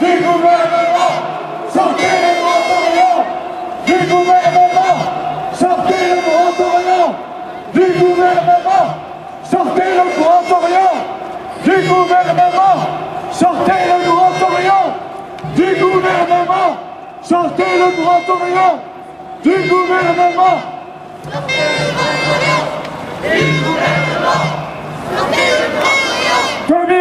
du gouvernement, sortez le Grand Orient, du gouvernement, sortez le Grand Orient, du gouvernement, sortez le Grand Orient, du gouvernement, sortez le Grand Orient, du gouvernement, sortez le Grand Orient, du gouvernement, sortez le Grand Orient, du gouvernement, sortez le Grand Orient.